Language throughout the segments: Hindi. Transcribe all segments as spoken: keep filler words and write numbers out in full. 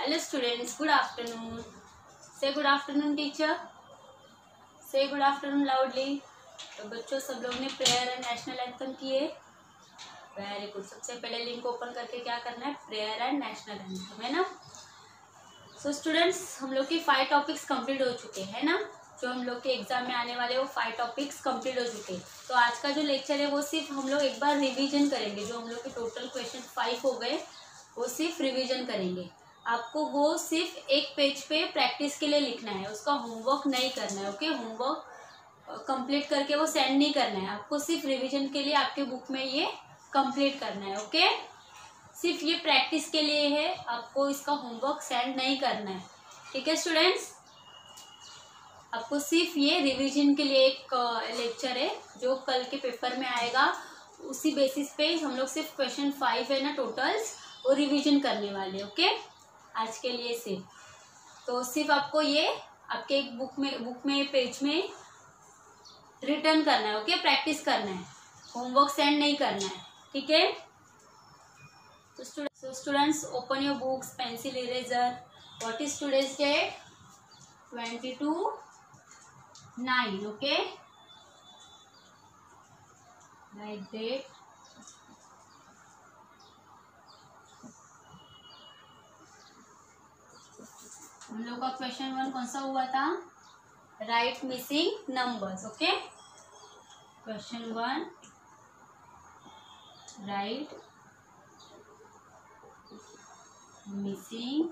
Hello students, good afternoon. Say good afternoon teacher. Say good afternoon loudly. तो बच्चों सब लोग ने प्रेयर एंड नेशनल एंथम किए. Very good. सबसे पहले लिंक ओपन करके क्या करना है, प्रेयर एंड नेशनल एंथम, है ना. सो स्टूडेंट्स, हम लोग की फाइव टॉपिक्स कंप्लीट हो चुके हैं ना. जो हम लोग के एग्जाम में आने वाले वो फाइव टॉपिक्स कंप्लीट हो चुके हैं. तो आज का जो लेक्चर है वो सिर्फ हम लोग एक बार रिवीजन करेंगे. जो हम लोग के टोटल क्वेश्चन फाइव हो गए वो सिर्फ रिवीजन करेंगे. आपको वो सिर्फ एक पेज पे प्रैक्टिस के लिए लिखना है, उसका होमवर्क नहीं करना है. ओके, होमवर्क कंप्लीट करके वो सेंड नहीं करना है. आपको सिर्फ रिवीजन के लिए आपके बुक में ये कंप्लीट करना है. ओके, सिर्फ ये प्रैक्टिस के लिए है, आपको इसका होमवर्क सेंड नहीं करना है. ठीक है स्टूडेंट्स, आपको सिर्फ ये रिवीजन के लिए एक लेक्चर है जो कल के पेपर में आएगा. उसी बेसिस पे हम लोग सिर्फ क्वेश्चन फाइव है ना टोटल्स, वो रिवीजन करने वाले. ओके, आज के लिए सिर्फ तो सिर्फ आपको ये आपके एक बुक में बुक में पेज में रिटर्न करना है. ओके, प्रैक्टिस करना है, होमवर्क सेंड नहीं करना है. ठीक है. तो students so students open your books, pencil, eraser. What is today's date? Twenty two nine. Okay, right date. हम लोग का क्वेश्चन वन कौन सा हुआ था? Write missing numbers. Okay, question one, write missing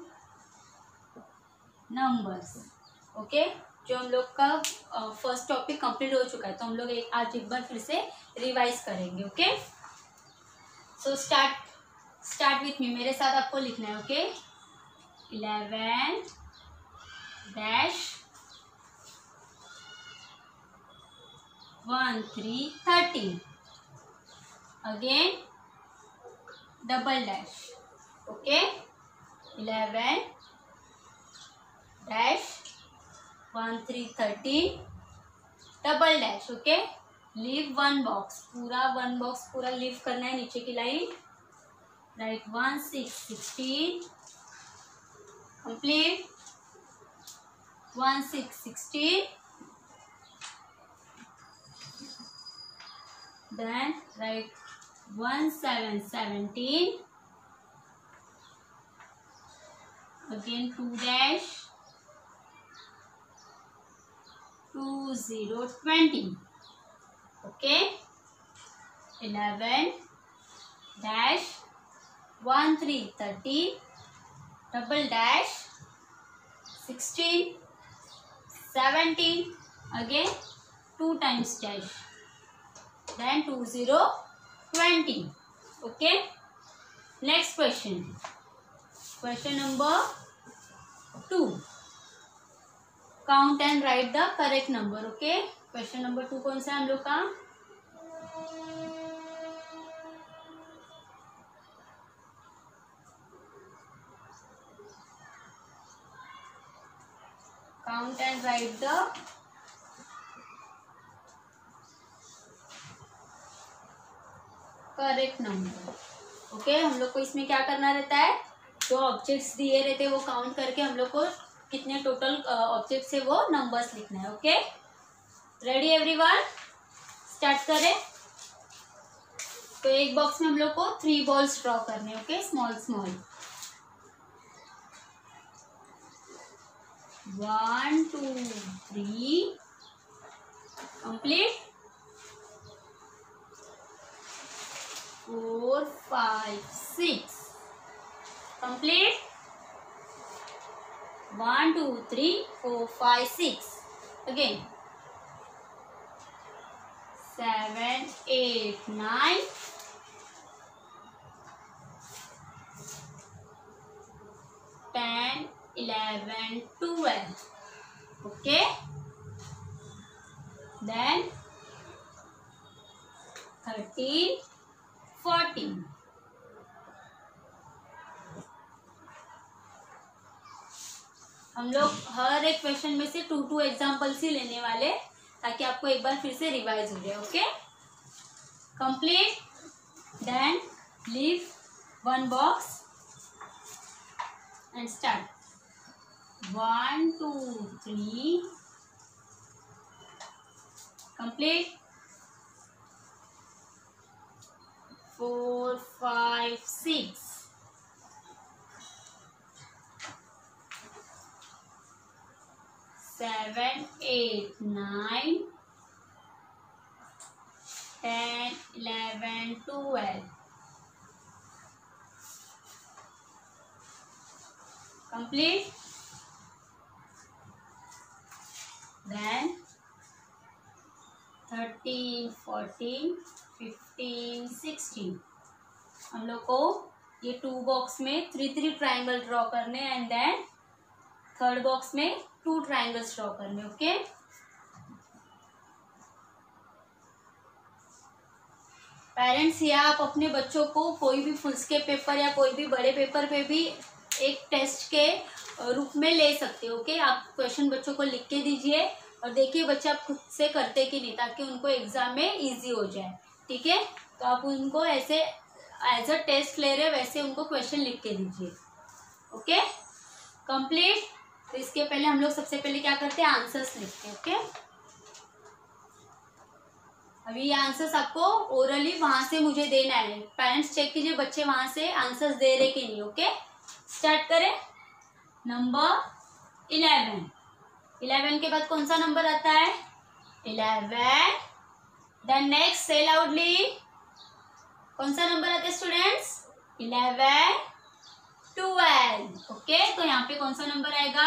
numbers. Okay, जो हम लोग का फर्स्ट टॉपिक कंप्लीट हो चुका है, तो हम लोग एक आज एक बार फिर से रिवाइज करेंगे. Okay, so start start with me. मेरे साथ आपको लिखना है. Okay, eleven dash one three thirteen. Again double dash. Okay, eleven dash one three thirteen double dash. Okay, leave one box. पूरा वन बॉक्स पूरा लीव करना है, नीचे की line. Write one six sixteen. Complete. One six sixteen. Then write one seven seventeen. Again two dash two zero twenty. Okay, eleven dash one three thirty double dash sixteen seventeen. Again two times dash, then two zero twenty. Okay, next question. Question number two, count and write the correct number. Okay, question number two कौन सा है हम लोग का? Count and write the correct number. Okay, हम लोग को इसमें क्या करना रहता है, जो ऑब्जेक्ट्स दिए रहते हैं वो काउंट करके हम लोग को कितने टोटल ऑब्जेक्ट्स है वो नंबर्स लिखना है. Okay, ready everyone? स्टार्ट करें. तो एक बॉक्स में हम लोग को थ्री बॉल्स ड्रॉ करने. Okay, small small. One two three. Complete. Four five six. Complete. One two three four five six. Again seven eight nine. Ten eleven twelve. Okay, then thirteen fourteen. हम लोग हर एक क्वेश्चन में से टू टू एग्जाम्पल्स ही लेने वाले, ताकि आपको एक बार फिर से रिवाइज हो जाए. Okay, complete. Then leave one box and start. One two three. Complete. Four five six. Seven eight nine. Ten eleven twelve. Complete. Then thirteen fourteen fifteen sixteen. हम लोग को ये टू बॉक्स में थ्री थ्री ट्राइंगल ड्रॉ करने एंड देन थर्ड बॉक्स में टू ट्राइंगल्स ड्रॉ करने. ओके. पेरेंट्स, या आप अपने बच्चों को कोई भी फुल स्केप पेपर या कोई भी बड़े पेपर पे भी एक टेस्ट के रूप में ले सकते हो. ओके. आप क्वेश्चन बच्चों को लिख के दीजिए और देखिए बच्चे आप खुद से करते कि नहीं, ताकि उनको एग्जाम में इजी हो जाए. ठीक है. तो आप उनको ऐसे एज अ टेस्ट ले रहे वैसे उनको क्वेश्चन लिख के दीजिए. ओके. कंप्लीट. तो इसके पहले हम लोग सबसे पहले क्या करते हैं, आंसर्स लिखते हैं. ओके. अभी ये आंसर्स आपको ओरली वहां से मुझे देना है. पेरेंट्स चेक कीजिए बच्चे वहां से आंसर्स दे रहे कि नहीं. ओके. स्टार्ट करें. Number eleven. इलेवन के बाद कौन सा नंबर आता है, eleven. Then next say loudly. कौन सा नंबर आता है स्टूडेंट्स, इलेवन ट्वेल्व. ओके. तो यहाँ पे कौन सा नंबर आएगा,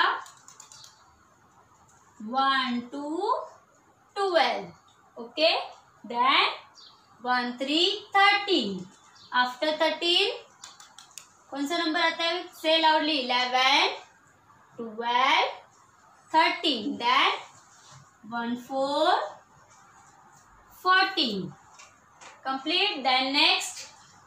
one two twelve. Okay. Then one three thirteen. After thirteen कौन सा नंबर आता है, say loudly, eleven twelve thirteen. Then one four fourteen. Complete. Then next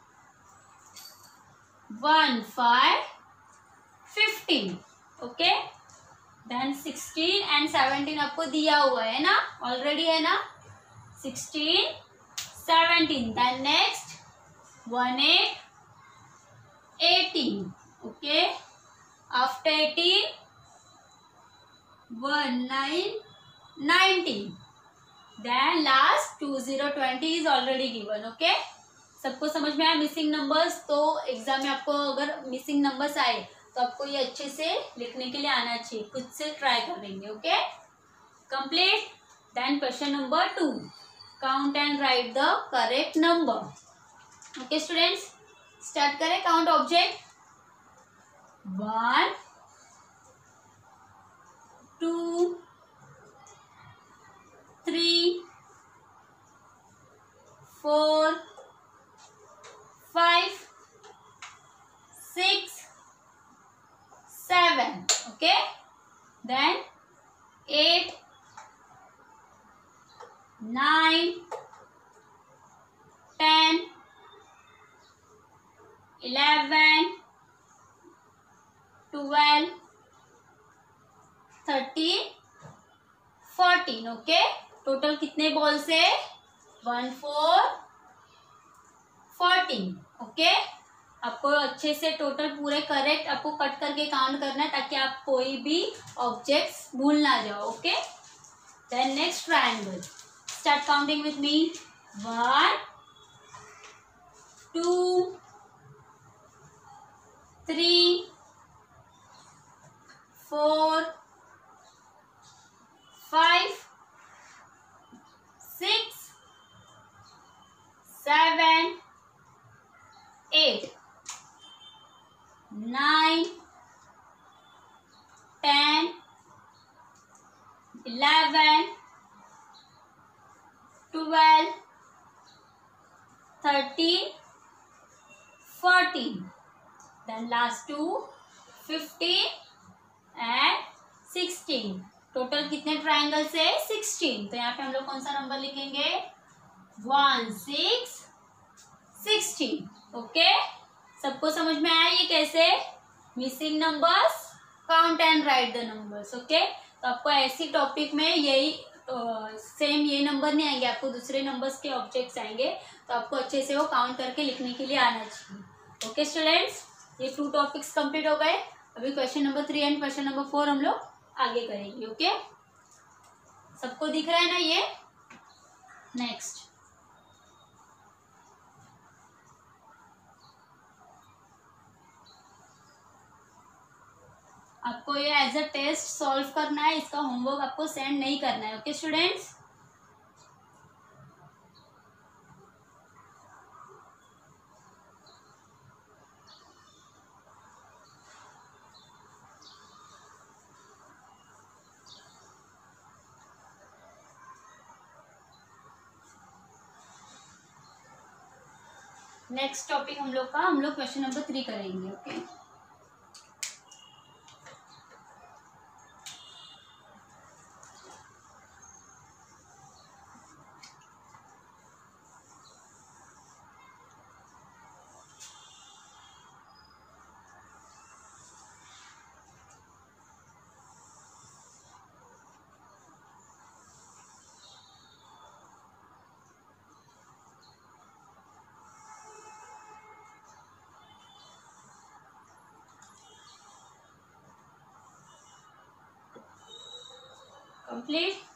one five fifteen. Okay. Then sixteen and seventeen आपको दिया हुआ है ना, ऑलरेडी है ना, sixteen seventeen. Then next one eight eighteen. Okay. After eighteen one nine nineteen. Then last two zero twenty is already given. Okay. सबको समझ में आया मिसिंग नंबर्स. तो एग्जाम में आपको अगर मिसिंग नंबर्स आए तो आपको ये अच्छे से लिखने के लिए आना चाहिए. खुद से ट्राई करेंगे. Okay. Complete. Then question number two, count and write the correct number. Okay students, start करें. Count object. One two three four five six seven. Okay. Then eight nine ten eleven twelve thirteen fourteen. Okay. Total कितने बॉल्स है, वन फोर फोर्टीन. ओके. आपको अच्छे से टोटल पूरे करेक्ट आपको कट करके काउंट करना है, ताकि आप कोई भी ऑब्जेक्ट्स भूल ना जाओ. Okay. Then next triangle. Start counting with me. One two three four five six seven eight nine ten eleven twelve thirteen fourteen. Then last two fifteen and sixteen. Total कितने ट्राइंगल्स है, सिक्सटीन. तो यहाँ पे हम लोग कौन सा नंबर लिखेंगे, वन सिक्स सिक्सटीन. ओके. सबको समझ में आया ये कैसे, missing numbers, count and write the numbers. Okay. तो आपको ऐसी टॉपिक में यही सेम ये नंबर नहीं आएंगे, आपको दूसरे नंबर्स के ऑब्जेक्ट्स आएंगे. तो आपको अच्छे से वो काउंट करके लिखने के लिए आना चाहिए. ओके स्टूडेंट्स, ये टू टॉपिक्स कंप्लीट हो गए. अभी question number three and question number four हम लोग आगे करेंगे। ओके, सबको दिख रहा है ना ये? नेक्स्ट, आपको ये एज अ टेस्ट सॉल्व करना है, इसका होमवर्क आपको सेंड नहीं करना है। ओके स्टूडेंट्स, नेक्स्ट टॉपिक हम लोग का हम लोग क्वेश्चन नंबर थ्री करेंगे। Okay, complete.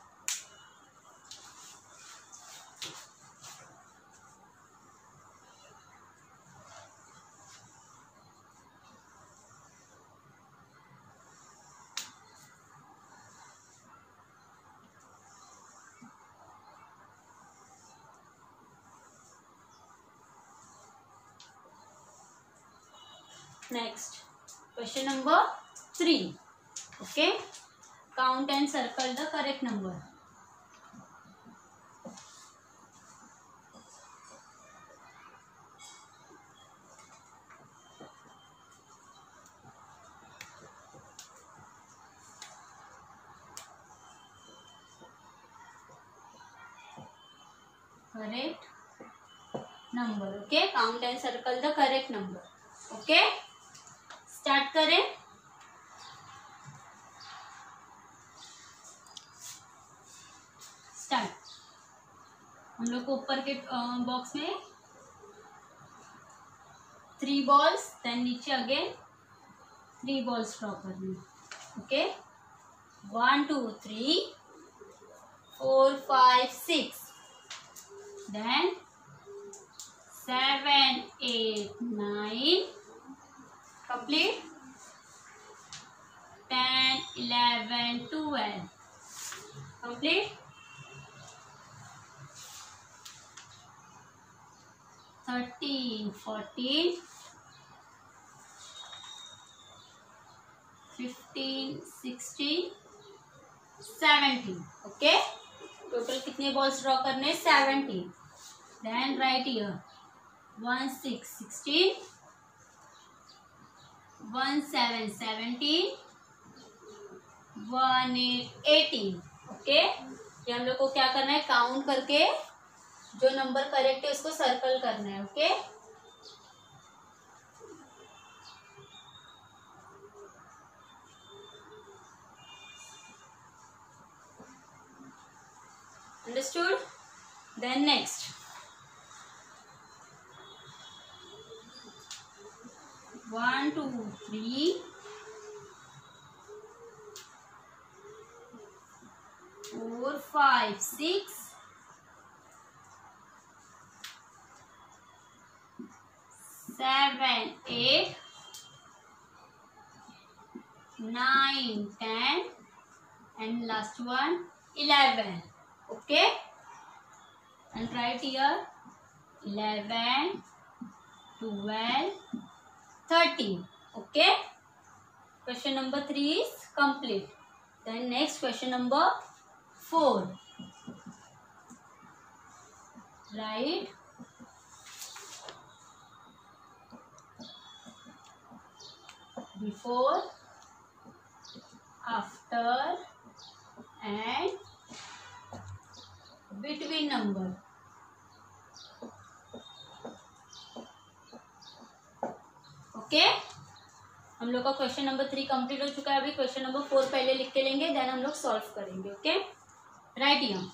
Next question number three. Okay, count and circle the correct number. Correct number. Okay, count and circle the correct number. Okay, start करें। स्टार्ट। हम लोग को ऊपर के बॉक्स में थ्री बॉल्स, देन नीचे अगेन थ्री बॉल्स ड्रॉ करनी। Okay, one two three four five six, then seven eight nine, complete, ten eleven twelve, complete, thirteen fourteen fifteen sixteen seventeen. Okay, total कितने बॉल्स ड्रॉ करने? Seventeen. Then right here one six sixteen, one seven seventeen, one eight eighteen. Okay, ये हम लोग को क्या करना है? काउंट करके जो नंबर करेक्ट है उसको सर्कल करना है। Okay, understood? Then next, one two three four five six seven eight nine ten and last one eleven. Okay, and write here eleven twelve thirteen. Okay, question number three is complete. Then next question number four. Write before, after and between number. Okay, हम लोग का क्वेश्चन नंबर थ्री कंप्लीट हो चुका है। अभी क्वेश्चन नंबर फोर पहले लिख के लेंगे, देन हम लोग सॉल्व करेंगे। Okay, right here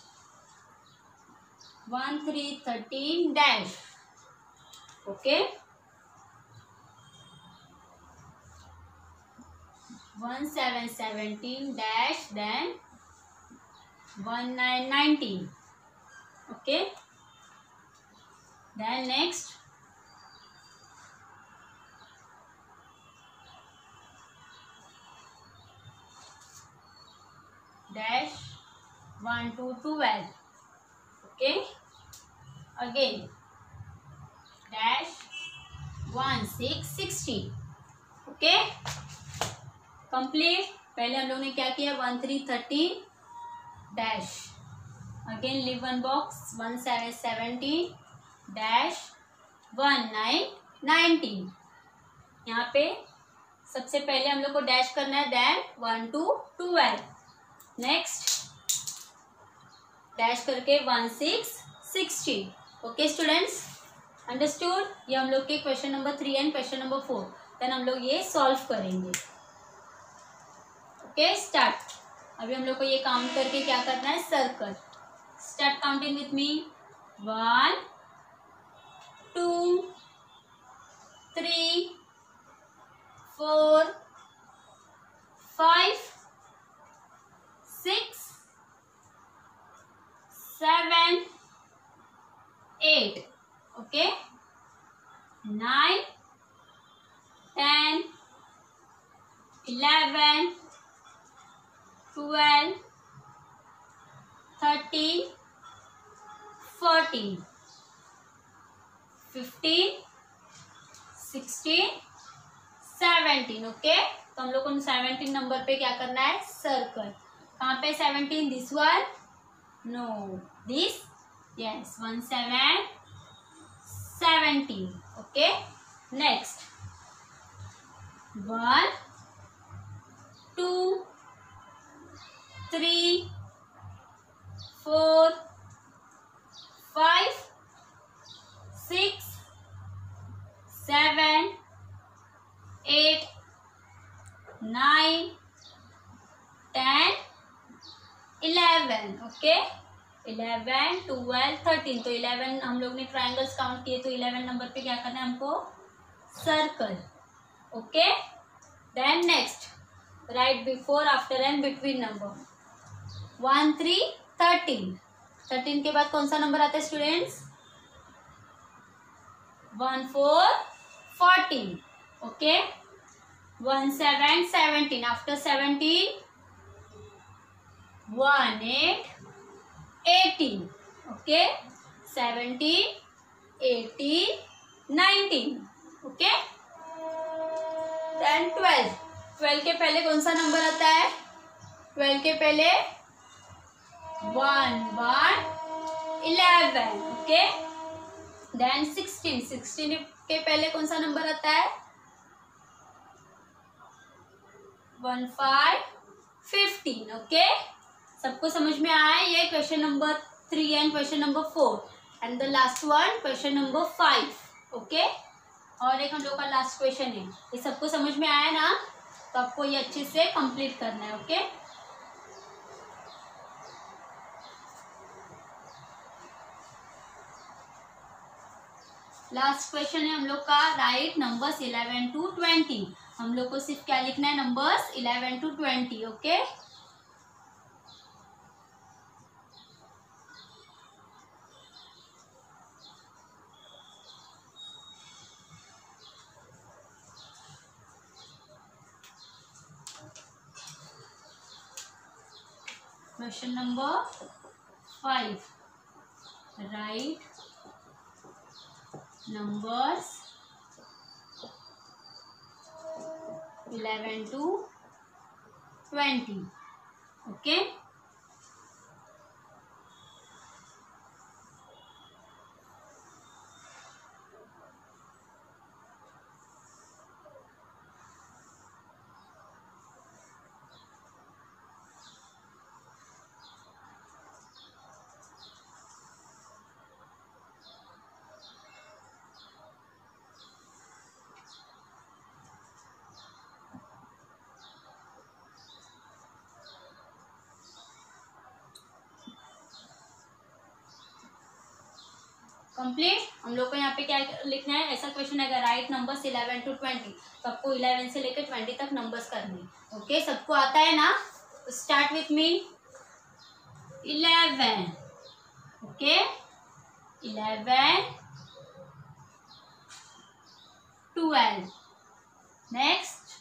one three thirteen dash. Okay, one seven seventeen dash then one nine nineteen. Okay, then next dash one two twelve. Okay, again dash one six sixty. Okay, complete. पहले हम लोग ने क्या किया, one three thirteen dash, again leave one box, one seven seventeen dash one nine nineteen. यहाँ पे सबसे पहले हम लोग को डैश करना है, then one two twelve. Next dash करके one six sixty. Okay students, understood. ये हम लोग के question number three and question number four. Then हम लोग ये सॉल्व करेंगे. Okay start. अभी हम लोग को ये काउंट करके क्या करना है, circle. Start counting with me. One two three four five six seven eight. Okay, nine ten eleven twelve thirteen fourteen fifteen sixteen seventeen. Okay, तो हम लोग को सेवनटीन नंबर पे क्या करना है, सर्कल. कहाँ पे seventeen, this one, no this, yes, one seven seventeen. Okay, next one two three four five six seven eight nine ten eleven. Okay, eleven twelve thirteen. तो इलेवन हम लोग ने ट्राइंगल्स काउंट किए, तो इलेवन नंबर पे क्या करना है हमको, circle. Okay, then next right before after and between number. One three thirteen. Thirteen के बाद कौन सा नंबर आता है students, one four fourteen. Okay, one seven seventeen. After seventeen one eight eighteen. Okay, seventeen eighteen nineteen. Okay, then twelve. Twelve के पहले कौन सा नंबर आता है, ट्वेल्व के पहले one one eleven. Okay, then sixteen. Sixteen के पहले कौन सा नंबर आता है, वन फाइव फिफ्टीन. ओके, सबको समझ में आया है. ये question number three and question number four and the last one question number five. Okay, और एक हम लोग का लास्ट क्वेश्चन है. ये सबको समझ में आया ना, तो आपको ये अच्छे से कंप्लीट करना है. ओके, लास्ट क्वेश्चन है हम लोग का, write numbers eleven to twenty. हम लोग को सिर्फ क्या लिखना है, numbers eleven to twenty. Okay, question number five, write numbers eleven to twenty. Okay, complete. हम लोग को यहाँ पे क्या लिखना है, ऐसा क्वेश्चन है write numbers eleven to twenty, तो आपको इलेवन से लेकर ट्वेंटी तक नंबर्स करने। ओके, सबको आता है ना? Start with me. Eleven, okay, eleven, twelve, next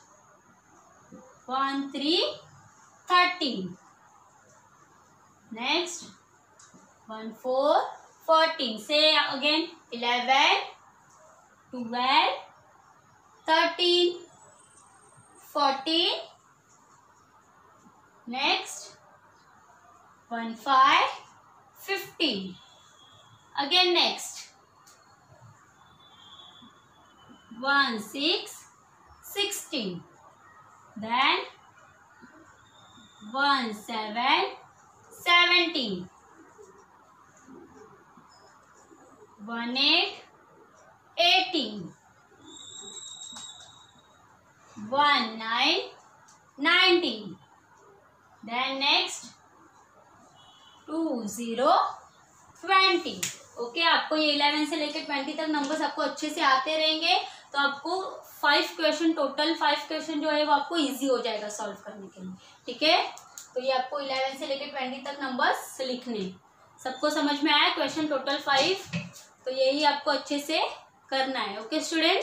one three thirteen, next one four fourteen. Say again, eleven, twelve, thirteen, fourteen. Next, one five, fifteen. Again next, one six, sixteen. Then one seven, seventeen. One eight, eighteen. One nine, nineteen. Then next two zero, twenty. Okay, आपको ये इलेवन से लेकर ट्वेंटी तक नंबर्स आपको अच्छे से आते रहेंगे, तो आपको five question, total five question जो है वो आपको इजी हो जाएगा सॉल्व करने के लिए। ठीक है, तो ये आपको इलेवन से लेकर ट्वेंटी तक नंबर्स लिखने। सबको समझ में आया? क्वेश्चन टोटल फाइव, तो यही आपको अच्छे से करना है। ओके स्टूडेंट्स,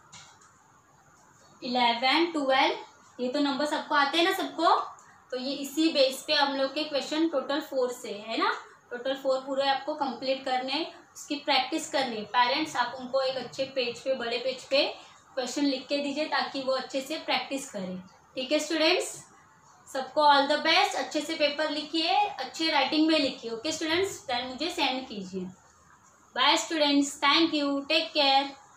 इलेवन, ट्वेल्व, ये तो नंबर सबको आते हैं ना सबको, तो ये इसी बेस पे हम लोग के क्वेश्चन टोटल फोर से है ना, टोटल फोर पूरे आपको कंप्लीट करने, उसकी प्रैक्टिस करनी। पेरेंट्स, आप उनको एक अच्छे पेज पे, बड़े पेज पे क्वेश्चन लिख के दीजिए ताकि वो अच्छे से प्रैक्टिस करें। ठीक है स्टूडेंट्स, सबको ऑल द बेस्ट। अच्छे से पेपर लिखिए, अच्छे राइटिंग में लिखिए। ओके स्टूडेंट्स, देन मुझे सेंड कीजिए। Bye students, thank you, take care.